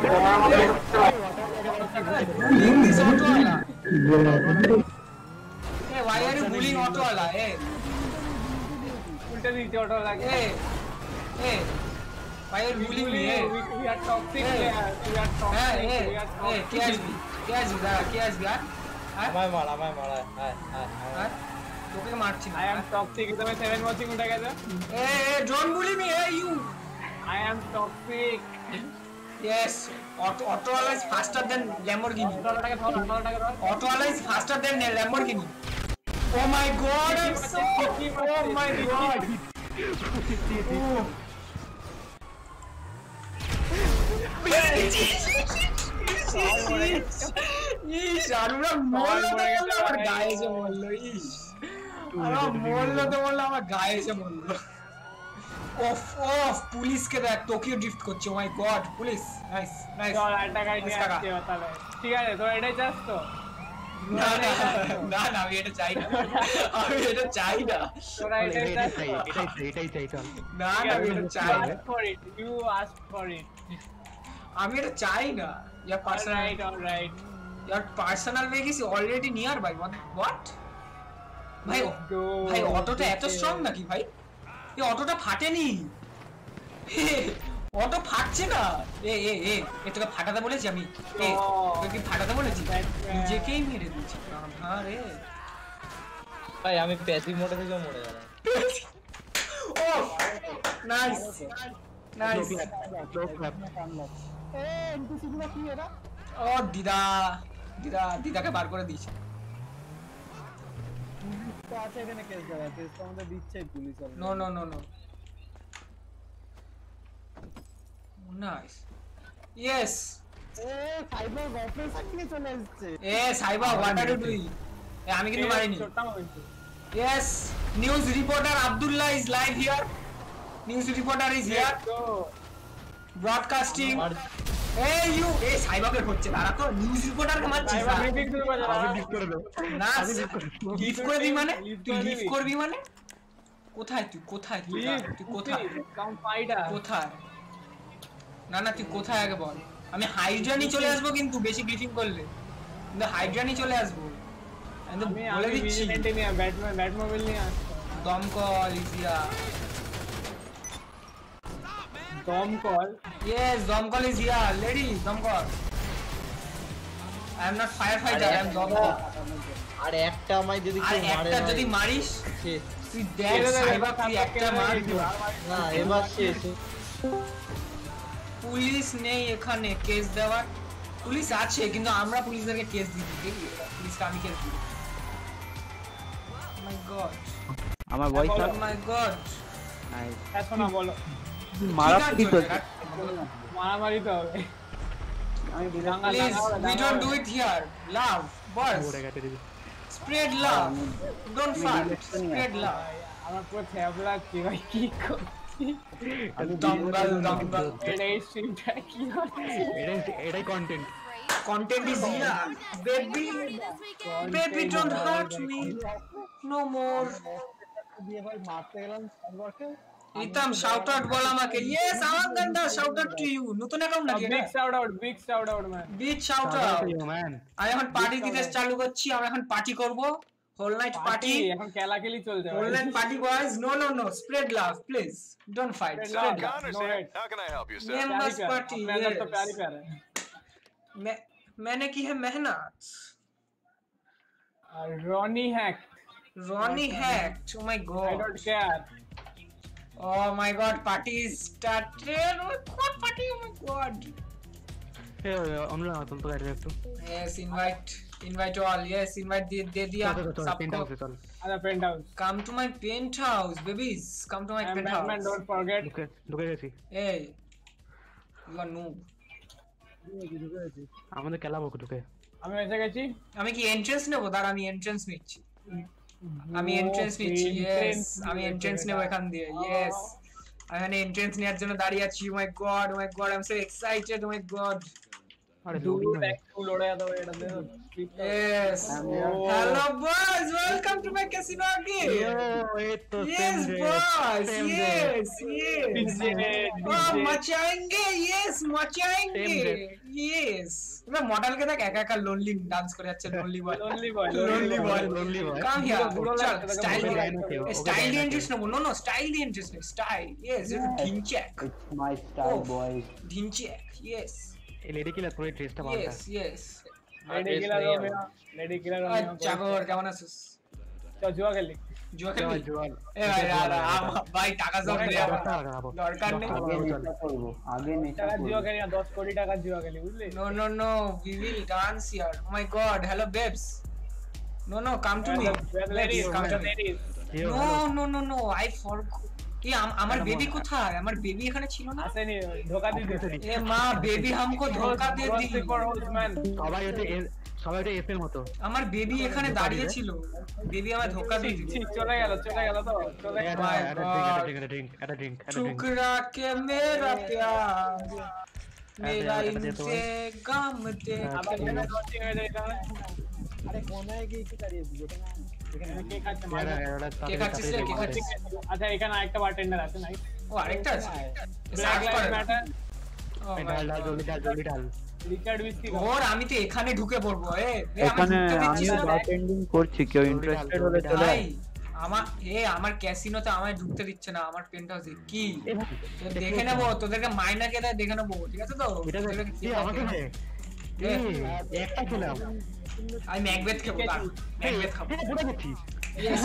bullying this auto wala hey why are you bullying auto wala hey
উল্টে দিতে অটো লাগে
hey hey why are you bullying me hey
we are toxic
Hey.
players we are
hey
toxic
hey
we are
hey
toxic
কে আসবি কে আসবি দাদা কে আসবি আর
আমায় মার আমায় মার আয় আয় আয়
আর তোকে মারছি না
I am toxic তুমি সেভেন ওয়াচিং উঠে গেছে
hey hey don't bully me hey you
I am toxic
Yes, auto auto wala is faster than Lamborghini.
ডলারটাকে ধর ডলারটাকে ধর
Auto wala is faster than Lamborghini. Oh my God! I'm so. Oh my God! Oh. ইস আরুরা মরলো তো বললো আমার গায়ে এসে মরলো ইস আর মরলো তো বললো আমার গায়ে এসে মরলো অফ অফ পুলিশকে দেখ টোকিও ড্রিফট করছে oh my god police nice nice
চল আটটা গাড়ি নিয়ে
টাকা।
আসছি তাহলে ঠিক আছে তোর এটাই চাস তো
না না না না আমি এটা চাই না আমি এটা চাই না
তোরা এটাই
এটাই
চাস
চাই এটাই চাই এটাই চাই চল
না না আমি এটা চাই না
ask for it you ask for it
আমি এটা চাই না your personal
alright alright
your personal vehicle is already nearby what ভাই
Let's go.
ভাই অটোটা এত স্ট্রং নাকি ভাই এই অটোটা ফাটেনি অটো ফাটছে না এ এ এ এ তোকে ফাটাতে বলেছি আমি এ
Oh.
তোকে কি ফাটাতে বলেছি
That's bad.
নিজেকেই মেরে দিচ্ছি হ্যাঁ রে
ভাই আমি প্যাসিভ মোডে থেকে মরে গেলাম
ও নাইস নাইস
এ এনপিসি গুলো কি এটা
ও দিদা দিদা দিদাকে বার করে দিয়েছে
তো আছে এখানে কেস দেওয়া কেস তো আমাদের দিচ্ছে police already।
No no no no nice yes
এ ফাইবার গফের সাকিয়ে চলে আসছে
এ সাইবা হোয়াট আর ইউ ডুইং এ আমি কিন্তু মারিনি
ছোট্টা হয়েছে
yes news reporter Abdullah is live here news reporter is here
তো
ব্রডকাস্টিং
আমার
এই ইউ এই সাইবাকে হচ্ছে তারা তো নিউজ রিপোর্টারকে মারছিস
সাইবার
না?
মিটিং শুরু করে দাও
আমি লিফট করে দেব
না লিফট করে দিই মানে
Lift
তুই
করে
লিফট
দিবি?
করবি মানে কোথায় তুই কোথায় তুই
লিভ
তুই কোথায়
কাম ফাইটার
কোথায় না না তুই কোথায় আগে বল আমি হাইড্রানি চলে আসবো কিন্তু বেশি ব্রিফিং করলে কিন্তু হাইড্রানি চলে আসবো আমি তো
আমি
বলে
আমি
দিচ্ছি
ভিজিলেন্ট নিয়ে ব্যাটম্যান ব্যাটমোবিল নিয়ে আসছি
দমকল ইজিয়া
দমকল
ইয়েস দমকল ইজ হিয়ার লেডি দমকল I am not firefighter I am দমকল
আর একটা আমায় যদি
আর
কেউ মারে
একটা
ভাই,
যদি মারিস
শেষ।
তুই দেখ সাইবা তুই একটা মার
না এবার শেষ
পুলিশ নেই এখানে কেস দেওয়ার পুলিশ আছে কিন্তু আমরা পুলিশদেরকে কেস দিই দেখি পুলিশকে আমি কেস দিই মাই গড
আমার ভয়েস
ও মাই গড
এখন না বলো
মারা কি তো
মারামারি তো হবে
আমি
দাঙ্গা
প্লিজ
দাঙ্গা
we don't do it here love boss
ওরে কাটে দিবি
spread love don't fight spread love
আমার পুরো ফেবলা কি ভাই কি করছি
দমকল দমকল
এটা এই স্ট্রিমটা কি হচ্ছে
এটাই এটাই content
content is here baby baby don't hurt me no more
দিয়ে ভাই মারতে গেলাম সাইবারকে
রিতম শাউট আউট বল আমাকে ইয়েস আমাঙ্গান্ডা শাউট আউট টু ইউ নতুন অ্যাকাউন্ট নাকি
বিগ
এটা
shout out big shout out man
big shout out আমি এখন পার্টি দিতে চালু করছি আমি এখন পার্টি করব হোল নাইট পার্টি
এখন খেলাখেলি চলছে
whole night party boys no no no spread love please don't fight spread love
How can I help you, sir?
Members party
मेहनत तो प्यारी प्यार है
मैं मैंने की है मेहनत
Ronnie hack
Ronnie hack oh my
I
god
don't care
Oh my god, party is started. Oh my god, party, oh my god.
ए अनुला तुम तो कर रहे हो
Yes, invite, invite all. Yes, invite दे दे दिया सबको.
अरे penthouse
Come to my penthouse, babies. Come to my
and
penthouse.
Batman don't forget
ঢুকে ঢুকে গেছি
Hey, you are noob.
আমাদের খেলাবো ঢুকে
আমি এসে গেছি
আমি কি entrance নেবো? দাঁড়া আমি entrance নিচ্ছি. আমি entrance নিচ্ছি. Yes, আমি entrance নেবো এখান দিয়ে. Yes. আমি এখানে entrance নেওয়ার জন্য দাঁড়িয়ে আছি. Oh my god, oh my god, I'm so excited. Oh my god.
আরে
दूर
দৌড়ি না
एक लोड़ा दो एड़ा दे
Yes. Hello boys, welcome to my casino again.
এই তো
Yes, boys. Yes, yes. Oh, मचाएंगे. Yes, मचाएंगे. Yes. मैं मॉडल के देख एका एका लोनली डांस করে যাচ্ছে lonely boy
lonely boy
lonely boy
lonely boy
come here
বুড়ো
চল
লাগছে,
স্টাইল
বুড়ো
দিয়ে
লাগছে, ওকে
স্টাইল দিয়ে
বানানো
ইন্টারেস্ট নেবো নো নো স্টাইল দিয়ে ইন্টারেস্ট নেই style yes it's Dhinchak
It's my style,
Oh.
boys.
Dhinchak yes
এই লেডি কিলার পুরো ড্রেসটা বাঁধা
ইয়েস ইয়েস
लेडी किलर हो गया लेडी किलर हो गया
জাগর কেমন আছিস
तो जुआ खेली
জুয়া খেলবি এ ভাই আর আম- ভাই টাকা জোর দিয়ে দরকার নেই
আগে নেশা করবো আগে নেশা
টাকা
করবো
जुआ खेली दस कोटी টাকা जुआ खेली বুঝলি
No, no, no. We will dance here. Oh my god. Hello, babes. No, no. Come to me.
Ladies
Babes, come to me.
Ladies
No, no, no, no. I forgot. ये हम আমার বেবি কোথায় আমার বেবি এখানে ছিল না
আসেনি ধোকা দিয়ে দিতে
এ মা বেবি हमको ধোকা দিয়ে দি
ম্যান
সবাই ওটা সবাই ওটা এফ এর মতো
আমার বেবি এখানে দাঁড়িয়ে ছিল বেবি আমায় ধোকা দিয়ে দিল
ঠিক চলে গেল চলে গেল তো চলে গেল
my
একটা
God.
ড্রিঙ্ক একটা ড্রিঙ্ক একটা ড্রিঙ্ক একটা ড্রিঙ্ক
ठुकरा के मेरा प्यार मेरा
अरे, अरे, तो-
इंतकाम दे
আবার কেন লঞ্চিং হয়ে যায় এটা
আরে কোনায় গিয়ে কি দাঁড়িয়েছিস এখানে
এখানে কে খাচ্ছে
কে খাচ্ছিস রে কে খাচ্ছিস
আচ্ছা এখানে আরেকটা বারটেন্ডার আছে নাই
ও আরেকটা আছে
ব্ল্যাক
সার্চ
লাইভ
করে
ম্যাটার
Oh my
ডাল ডাল
God.
জলদি ডাল জলদি ডাল
রিচার্ড উইস্কি
ওর আমি তো এখানে ঢুকে পড়বো এ এ, আমি
এখানে
ঢুকতে দিচ্ছিস
আমিও
না।
বারটেন্ডিং করছি কেউ ইন্টারেস্টেড হলে চলে
ভাই আমার এ আমার ক্যাসিনোতে আমায় ঢুকতে দিচ্ছে না আমার পেন্ট হাউসে কি তো দেখে নেবো তোদেরকে মাইনা কে দেয় দেখে নেবো ঠিক আছে তো
এটা
তোদেরকে কি
কি আমাকে
দেখে
দে
নেবো।
এই একটা খেলাম
আমি ম্যাকবেথ খাবো দাঁড়া, ম্যাকবেথ খাবো
এটা পুরো দেখি
Yes.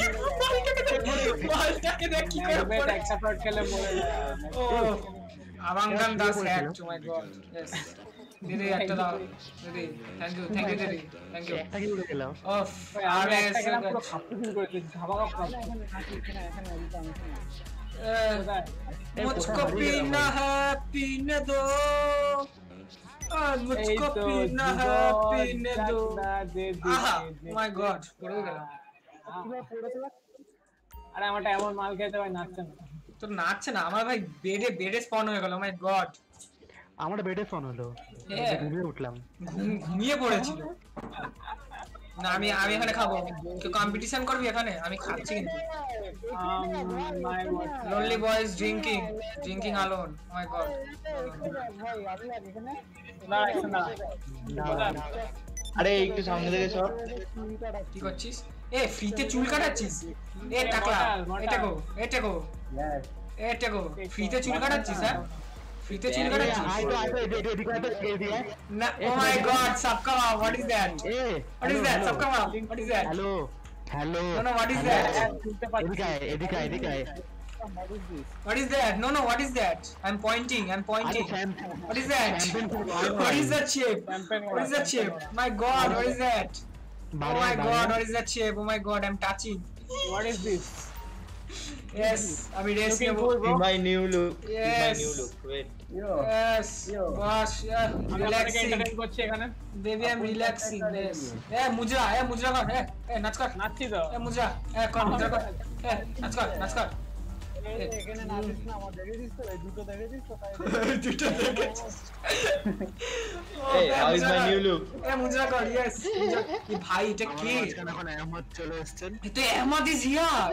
বলটাকে দেখ কি করে
ম্যাকবেথ
পড়ে।
একটা শট খেলে মরে যায়
ও আমাঙ্গান Das hack to my god yes দিদি একটা দাও দিদি থ্যাংক ইউ থ্যাংক ইউ দিদি থ্যাংক ইউ
একটা কি উড়ে গেলাম
অফ
ভাই,
আর
আমি
এস
একটা খেলা পুরো খাপতে শুরু করেছি ধামাকা খাপ
এখানে এখানে এখানে এখানে
কোথায়
मुझको पीना है पीने दो आ, मुझको
এই তো
पीना है
জীবন
पीने दो
যাত্রা দে দে
আহা
দে দে।
মাই গড পড়ে গেল
আরে আমারটা এমন মাল খেতে ভাই নাচছে না
তো নাচছে না আমার ভাই বেডে বেডে স্পন হয়ে গেল মাই গড
আমার বেডে ফোন হলো
হ্যাঁ।
ঘুমিয়ে উঠলাম
ঘুমিয়ে পড়েছিল না আমি আমি এখানে খাবো তুই কম্পিটিশন করবি এখানে আমি খাচ্ছি কিন্তু
my god
lonely boys drinking drinking alone my god
ভাই আমি আর এখানে
না এখন না
না
আরে একটু সামনে থেকে সর
কি করছিস এ ফ্রিতে চুল কাটাচ্ছিস এ টাকলা এটা গো এটা গো
Yes.
এটা গো ফ্রিতে চুল কাটাচ্ছিস হ্যাঁ ফ্রিতে চুল কাটাচ্ছিস
আই তো আই তো এদিকে এদিকে এদিকে এদিকে
না ও মাই গড सबका वाव व्हाट इज दैट
এ
व्हाट इज दैट सबका wow what is that
hello hello
no no what is that
বুঝতে পারছি
এদিকে আয়, এদিকে আয়, এদিকে আয়।
What is that no no what is that I am pointing I am
আরে
pointing
champ
what is that
champion
what is that shape
Campaign
what is that shape my god what is that Oh my
বাইরে
god, what is that shape? Oh my god, I'm touching.
what is this
Yes, আমি race
Looking
নেব
cool, bro.
My new look my
Yes.
New look wait
Yo.
Yes, boss, yeah,
আমি আপনাকে
relaxing.
Entertain করছি এখানে
Baby, I'm relaxing. Yes. Eh, mujra, eh, mujra কর, eh, eh, নাচ কর,
নাচছি তো
eh, মুজরা, eh, কর, মুজরা কর, eh, নাচ কর, নাচ কর.
এখানে না দিস না আমার দেখে দিস তো এই দুটো দেখে দিস তো তাই
দুটো দেখেছিস? Oh,
এই
eh,
হাউ ইজ
মুজরা
মাই
কর.
নিউ লুক
Eh, মুজরা কর, yes. মুজরা- এ ভাই, এটা কে?
এখন আহমদ চলে এসেছেন
এ তো Ahmad is here.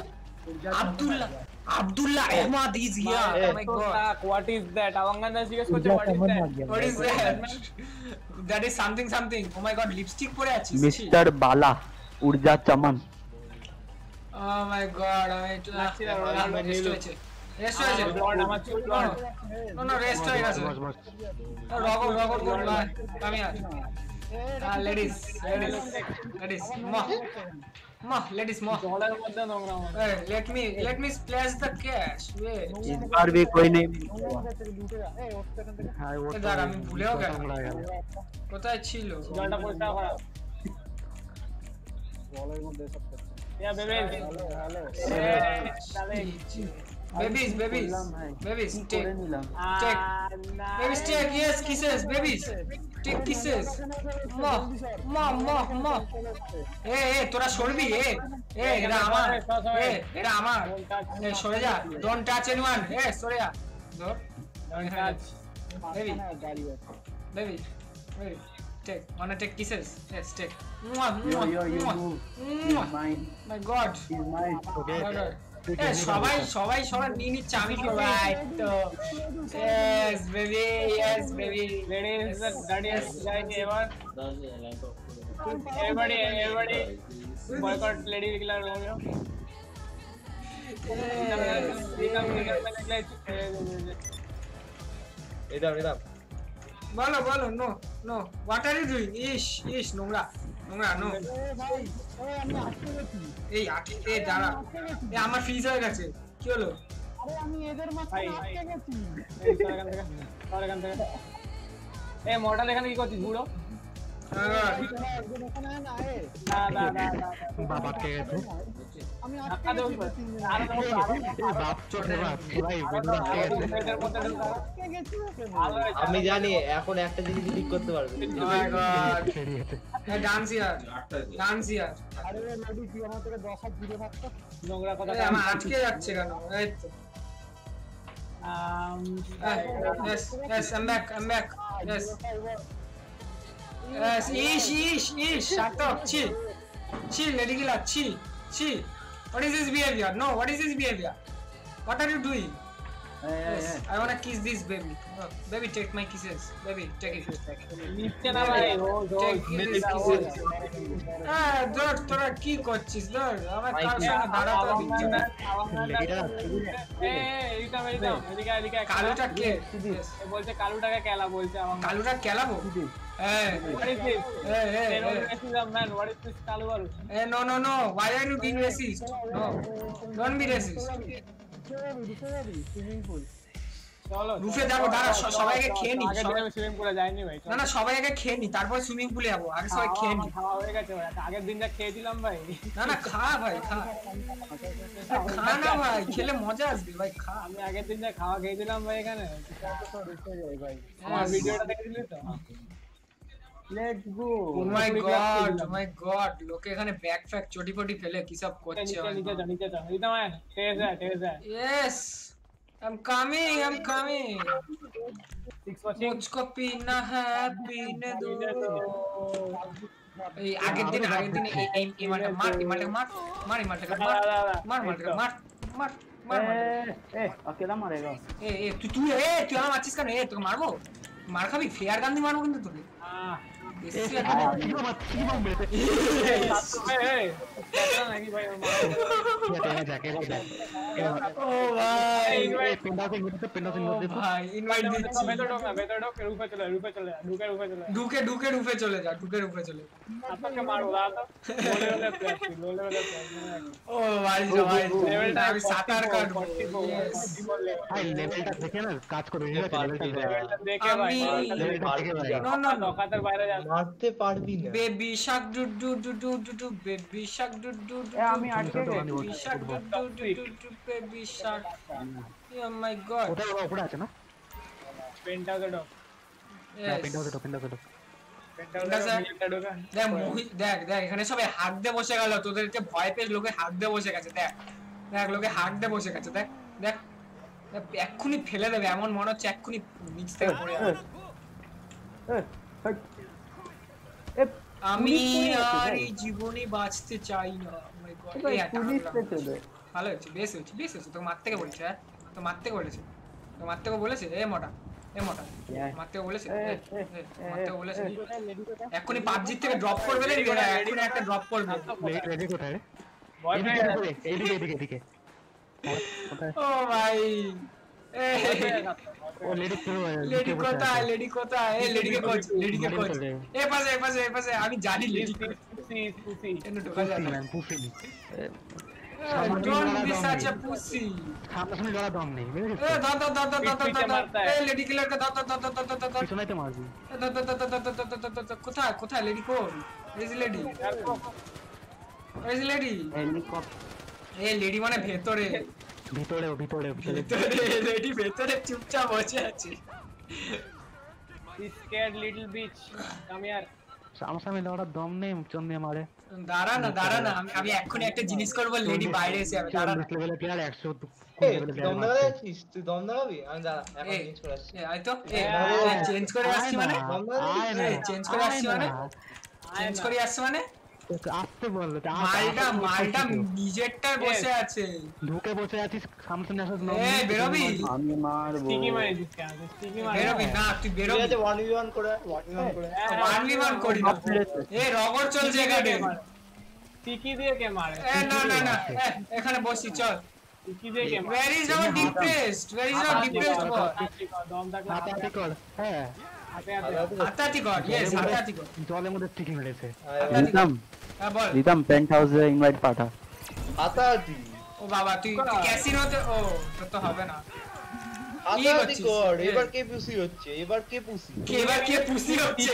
Abdullah Abdullah Ahmad is here. Oh my god.
What is that? Awanganda জিজ্ঞেস করছে what is that?
What is that? That is something something. Oh my god, lipstick পরে আছিস?
মিস্টার বালা ঊর্জা চমন।
Oh my god, আমি একটু rest হয়েছে। Rest হয়েছে। No no rest হয়ে গেছে। রগর রগর বল না। আমি আর Ah, ladies, ladies, ladies, ma, ma, ladies, ma. Hey, let me, let me splash the cash. Wait.
इस बार भी कोई नहीं
দাঁড়া আমি ভুলেও গেলাম কোথায় ছিল
জলটা পরিষ্কার করা
বলের মধ্যে সব করছে
yeah baby
babies babies babies take
করে নিলাম
take babies take yes kisses babies take kisses ma ma ma ma eh eh তোরা সরবি eh eh এরা আমার eh এরা আমার eh সরে যা don't touch anyone eh সরে যা ধর
don't touch
baby baby baby take wanna take kisses yes take mwah
yo yo yo
mwah
mine
my god
is mine
okay এ সবাই সবাই সবাই নিয়ে নিচ্ছে আমি কি করব তো yes baby yes baby
ladies the dirtiest guy ever everybody everybody boycott lady killer Romeo
এটা এটা
বলো বলো no no what are you doing ইশ ইশ নোংরা নোংরা নো এই আটকে এ দাঁড়া এ আমার ফ্রিজ হয়ে গেছে কি হলো
আরে আমি এদের মাঝে আটকে গেছি
এই সরকার থেকে সরকার থেকে এই মডেল এখানে কি করছিস বুড়ো
একজন ওখানে না এ
না না না
বাবা কে গেছে
আমি
ধাক্কা দেব আর
বাপ চোটে বাপ ভাই বেদনা কে গেছে
এদের মধ্যে ঢোকা
আটকে গেছি
আমি জানি এখন একটা জিনিস ঠিক করতে পারবে
oh my god এ ডান্স ইয়ার ডান্স ইয়ার
আরে লেডি তুই আমার থেকে দশ হাত দূরে থাকতো
নোংরা কথা
এ আমার আটকে যাচ্ছে কেন এই তো
um
yes yes I'm back I'm back yes yes ish ish ish shut up chi chi lady killer chi chi what is this behavior no what is this behavior what are you doing yes I want to kiss this baby oh, baby take my kisses baby take it
নিচে না ভাই ও
take this kisses ah ধর তোরা কি করছিস ধর আমার কার সঙ্গে দাঁড়াতে দিচ্ছিস না
এই এইটা এইটা এদিকে এদিকে
কালুটা কে
এ বলছে কালুটাকে কেলা বলছে আমার
কালুটা কেলাবো eh
what is this
eh eh
hey, racism man what is this kalu balu
eh no no no why are you being racist no don't be racist
swimming pool
চলো
রুফে যাবো দাঁড়া স- সবাইকে খেয়ে নি
আগে দিন আমি সুইমিং পুলে যাইনি ভাই
না না সবাই আগে খেয়ে নি তারপর সুইমিং পুলে যাবো আগে সবাই খেয়ে নি
খাওয়া হয়ে গেছে ভাই আগের দিন যা খেয়েছিলাম ভাই
না না খা ভাই খা খা না ভাই খেলে মজা আসবে ভাই খা
আমি আগের দিন যা খাওয়া খেয়েছিলাম ভাই এখানে
ভাই
আমার ভিডিওটা দেখেছিলি তো
let's go
oh my god oh my god লোকে এখানে ব্যাক ফ্যাক চটি পটি ফেলে কি সব করছে
নিচে নিচে যা নিচে যা এইটা ম্যান টেজ है টেজ है
yes I am coming I am coming
six watching
मुझको पीना है पीने दो এই আগের দিন আগের দিন এই এই এই মারটা মার এই মারটা মার মার এই মারটা মার মার মারটা মার মার মার
ए अकेला मारेगा
এ এ তুই তুই এ তুই আমার মারছিস কেন এ তোকে মারবো মার খাবি ফেয়ার গান্ধী মারবো কিন্তু তোকে
हां
এসছি
ए नाকি ভাই
ও ভাই
पिंडा से मुझे पिंडा से मुझे
ভাই ইনভাইট দিচ্ছি
ভেতর ঢোক না ভেতর ঢোক রূপে চলে রূপে চলে ঢুকে রূপে চলে
ঢুকে ঢুকে রুফে চলে যা ঢুকে রুফে চলে
আপনাকে মারো দাদা বলে বলে প্লেস বলে বলে
ও ভাই ভাই লেভেলটা আমি সাতার কাটবো
ভাই লেভেলটা দেখে না কাজ করে লেভেলটা
লেভেলটা দেখে ভাই
লেভেলটা দেখে ভাই
নো নো নো
দকাতের বাইরে যা
মারতে পারবি না
baby shark doo doo doo doo doo doo baby shark doo doo doo
এ আমি আটকে গেছি
baby shark doo doo doo doo doo baby shark oh my god
ওটা ওটা আছে না
পেনটা ঢোক
পিন্ডা से पिंडा से
পেনটা
পেনটা
ঢোক
দেখ মোহিত দেখ দেখ এখানে সবাই হাত দিয়ে বসে গেল তোদেরকে ভয় পেয়ে লোকে হাত দিয়ে বসে গেছে দেখ দেখ লোকে হাত দিয়ে বসে গেছে দেখ দেখ দেখ, এক্ষুনি ফেলে দেবে এমন মনে হচ্ছে এক্ষুনি নিচ থেকে পড়ে যাবে আমি আর এই জীবনে বাঁচতে চাই না Oh my God, এই একটা
পুলিশ
হাঁটলাম।
पे चले
ভালো হয়েছে, বেশ হয়েছে, বেশ হয়েছে। তোকে মারতে কে বলেছে? হ্যাঁ, তো মারতে কে বলেছে? তো মারতে কে বলেছে? এ মোটা, এ মোটা, মারতে কে বলেছে? এ, এ, মারতে কে বলেছে? এক্ষুনি পাবজি থেকে ড্রপ করবে রে, এক্ষুনি একটা ড্রপ করবে।
রেডি কোথায় রে?
বয়ফ্রেন্ড
এদিকে এদিকে এদিকে
ও ভাই, এ
ও লেডি
লেডি কোথায়? লেডি কোথায়? এ লেডিকে কোচ, লেডিকে কোচ। এ পাশে, এ পাশে, এ পাশে। আমি জানি লেডি
পুসি পুসি
কেন ঢোকা যায় না।
পুষি
Don't be such a pussy.
সামনে সামনে লড়া দম নেই
এ ধর ধর ধর ধর ধর ধর ধর। এ লেডি কিলারকে ধর ধর ধর ধর ধর ধর।
পিছনে তো মারবি
এ ধর ধর ধর ধর ধর ধর ধর ধর ধর। কোথায় কোথায় লেডি কোন? Is lady, is lady.
Helicopter
এ লেডি মানে ভেতরে,
ভিতরে ভিতরে ভিতরে
ভেতরে লেডি ভেতরে চুপচাপ বসে আছে।
scared little bitch come here
সামনে সামনে লড়া দম নেই, চোন দিয়ে মারে।
দাঁড়া না, দাঁড়া না, আমি আমি এক্ষুনি একটা জিনিস করব, লেডি বাইরে এসে যাবে। দাঁড়া না,
লেভেলে প্লেয়ার একশো
এই, তুই দম দাঁড়াবে আছিস? তুই দম দাঁড়াবি? আমি দাঁড়া, এখন
এই,
চেঞ্জ করে আসছি।
এ আয় তো, এ চেঞ্জ করে আসছি মানে,
আয় না
এ চেঞ্জ করে আসছি মানে, চেঞ্জ করে আসছি মানে।
আসতে বল,
মালটা মালটা নিজেরটাই বসে আছে।
ঢুকে বসে আছিস, সামনে সামনে আসার লোক
এ
নেই।
বেরোবি,
আমি মারবো
স্টিকি মারি দিচ্ছে আমাকে স্টিকি মারি
বেরোবি না, তুই
ঠিক
বেরোবি।
আছে, one v one করে, one v one করে।
ওয়ান ভি ওয়ান করি না। এ রগর চলছে এখানে।
স্টিকি দিয়ে কে মারে
এ না না না, এ, এখানে বসি চল।
স্টিকি দিয়ে কে মারে
Where is our depressed? Where is our depressed boy?
দম থাকলে
হাতাহাতি কর, হ্যাঁ
হাতে হাতে
হাতাহাতি কর, yes হাতাহাতি কর।
জলের মধ্যে স্টিকি মেরেছে।
রিতম
হ্যাঁ বল।
রিতম পেন্ট হাউসে ইনভাইট পাঠা।
হাতাহাতি
ও বাবা, তুই তুই ক্যাসিনোতে, ও তোর তো হবে না।
হাতাহাতি
করছিস?
কর।
এ।
এবার কে পুষি হচ্ছে? এবার কে পুষি?
কে এবার কে পুষি হচ্ছে?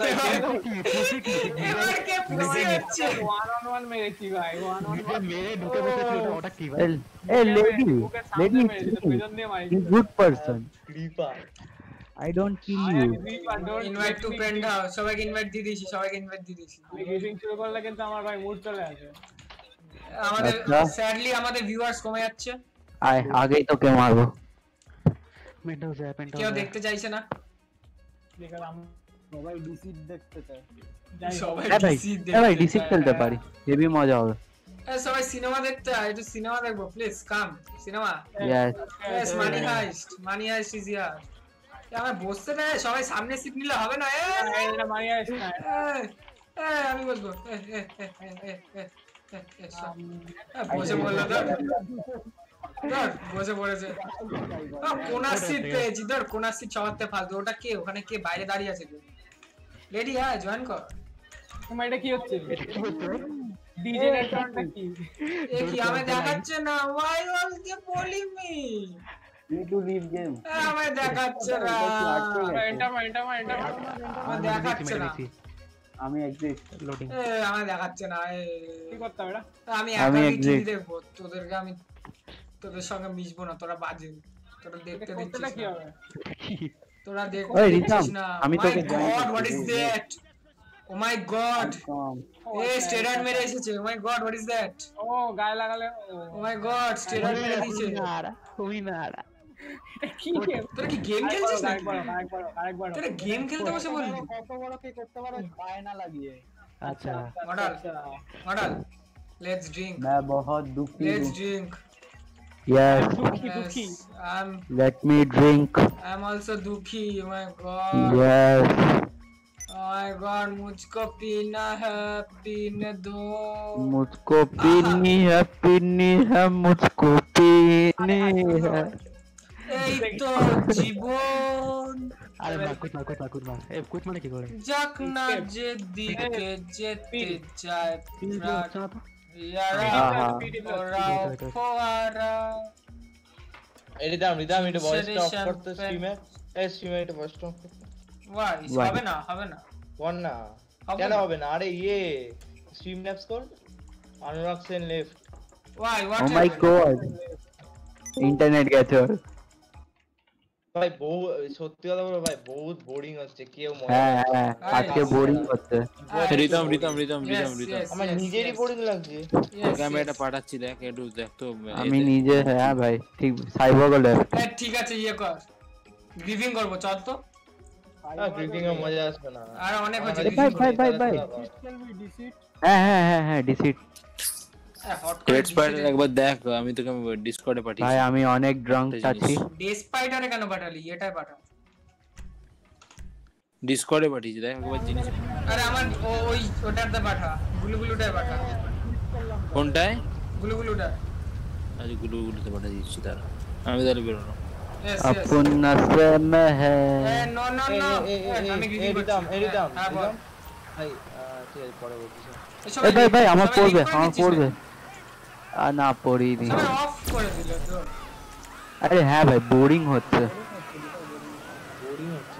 এবার কে পুষি হচ্ছে?
ওয়ান অন ওয়ান মেরেছি ভাই ওয়ান অন
নিজে মেরে ঢুকে বসেছিল, ওটা- ওটা কি ভাই?
এ লেডি লেডি
পেছন দিয়ে মারি
good person,
Kripa.
I don't kill
I
you.
am weak and don't
invite
let
to
me
friend
be-
house, সবাইকে ইনভাইট দিয়ে দিয়েছি, সবাইকে ইনভাইট দিয়ে দিয়েছি।
আমি গেমিং শুরু করলে কিন্তু আমার ভাই মুড চলে আসে
আমাদের
আচ্ছা।
স্যাডলি আমাদের ভিউয়ার্স কমে যাচ্ছে,
আয় আগেই তোকে মারবো।
পেন্ট হাউসে পেন্ট
কেউ
হাউসে
দেখতে চাইছে না।
বেকার আমি
সবাই ডিসি দেখতে চায়।
যাই হোক।
সবাই
হ্যাঁ ভাই,
ডিসি
হ্যাঁ ভাই
দেখতে
ডিসি
চায়।
খেলতে পারি, হেভি মজা হবে।
এ, সবাই সিনেমা দেখতে আয়, একটু সিনেমা দেখবো, please come cinema.
Yes
yes, money heist, money heist is here. আমার বসতে দেয়, সবাই সামনে সিট নিলে হবে না। এ
এটা মারি আসছে না
এ, এ, আমি বসবো। এ, এ, এ, এ, এ, এ, এ, এ, সব। এ, বসে পড়লো ধর, ধর, বসে পড়েছে। আ, কোনার সিট পেয়েছি, ধর কোনার সিট সবার থেকে ফালতু। ওটা কে? ওখানে কে বাইরে দাঁড়িয়ে আছে? রেডি? হ্যাঁ, জয়েন কর।
তোমার এটা কি হচ্ছে
এটা কি হচ্ছে?
ডিজে রেস্টুরেন্টটা কি
এ কি আমায় দেখাচ্ছে না? Why was they bullying me?
নি টু লিভ গেম।
এ, আমায় দেখাচ্ছে না,
এটা মা এটা মা এটা মা
আমায় দেখাচ্ছে না।
আমি এক্সিট
লোডিং।
এ, আমায় দেখাচ্ছে না। এ,
কি করতে হবে এটা
আমি
আমি
একাই টিভি
exit।
দেখবো, তোদেরকে আমি তোদের সঙ্গে মিশবো না, তোরা বাজে, তোরা দেখতে
করতেটা
দিচ্ছিস
কি
না,
হবে
তোরা দেখতে
ওই
দিচ্ছিস
রিতম,
না।
আমি
My
তোকে join
God,
করতে
what is
দিই।
that? Oh my God,
কম
এ স্টেরয়েড মেরে এসেছে। Oh my God, what is that?
ও গায়ে লাগালে
Oh my God, স্টেরয়েড মেরে দিয়েছে।
উইনারা
এটা কি গেম
তোরা কি গেম খেলছিস নাকি?
আরেকবার আরেকবার আরেকবার
তোরা গেম খেলতে বসে বললি?
কত বড় কি করতে পারো বায়না লাগিয়ে।
আচ্ছা
মডাল, মডাল, let's drink,
मैं बहुत दुखी
let's
हूँ।
drink.
Yes,
দুঃখী দুঃখী
Yes, I'm
let me drink.
I'm also दुखी. Oh my God,
Yes,
oh my God, मुझको पीना है, पीने दो।
मुझको पीनी है पीनी है मुझको पीनी है।
এই তো জীবন,
আরে মার কুট মার কুট মার কুট মার এ কুট মানে কি করে?
যাক না যে দিকে যেতে চায়
তিন
প্রাণ,
হচ্ছে না তো?
ইয়ারা
আহা।
ওরাও ফোয়ারা।
এই রিদাম রিদাম এটা ভয়েসটা অফ
Sedation
করতে
pen-
স্ট্রিমে। এই স্ট্রিমে এটা ভয়েসটা অফ করতে।
Why?
Why?
হবে না, হবে না।
কর না।
হবে
কেন
না।
হবে না? আরে ইয়ে স্ট্রিম ল্যাপস কর। Anurag Sen left.
Why? What
Oh my
happened?
God, internet গেছে ওর।
ভাই বহু সত্যি কথা বলো ভাই বহুত বোরিং হচ্ছে কেউ মজা
হ্যাঁ
পাচ্ছে না।
হ্যাঁ আজকে বোরিং হচ্ছে।
আরে,
রিতম রিতম রিতম
yes,
রিতম রিতম
yes,
আমার
yes,
নিজেরই
yes,
বোরিং লাগছে।
yes,
তোকে আমি
yes.
এটা পাঠাচ্ছি দেখ একটু দেখ তো
আমি নিজে হ্যাঁ ভাই ঠিক সাইবগো লেফট।
এই, ঠিক আছে, ইয়ে কর, গ্রিভিং করবো, চল তো।
হ্যাঁ গ্রিপিং এ মজা আসবে না।
আর অনেক হচ্ছে
আমাদের
grieving
ভাই, ভাই,
করতে।
ভাই, ভাই।
Tell me deceit.
হ্যাঁ হ্যাঁ হ্যাঁ হ্যাঁ ডিসিট।
রেড স্পাইডার একবার দেখ আমি তোকে ডিসকর্ডে পাঠিয়েছি
ভাই আমি অনেক ড্রাঙ্ক
একটা
আছি
জিনিস।
ডে স্পাইডারে কেন পাঠালি এটাই পাঠা
ডিসকর্ডে পাঠিয়েছি দেখ একবার জিনিস
আরে আমার ও- ওই ওটাতে পাঠা গুলু গুলুটায় পাঠা
কোনটায়
গুলু গুলুটা
আজ গুলু গুলুতে পাঠিয়ে দিচ্ছি তারা আমি তাহলে বেরোনো
Yes, yes.
अपन नशे में है
এ, no, no,
এই,
no.
এই, এই,
আমি
এই,
greedy
এই,
করছি।
রিদম, এই, রিদম,
হ্যাঁ, বল।
রিদম। ভাই আহ, ঠিক আছে পরে বলতেছি
এ, সবাই
ए भाई भाई
leave-
আমার
সবাই
পড়বে
leave করে
আমার
দিচ্ছিস
পড়বে
নাকি?
आ না পড়ি নি
সবাই off করে দিল তো।
আরে হ্যাঁ ভাই বোরিং হচ্ছে
বোরিং হচ্ছে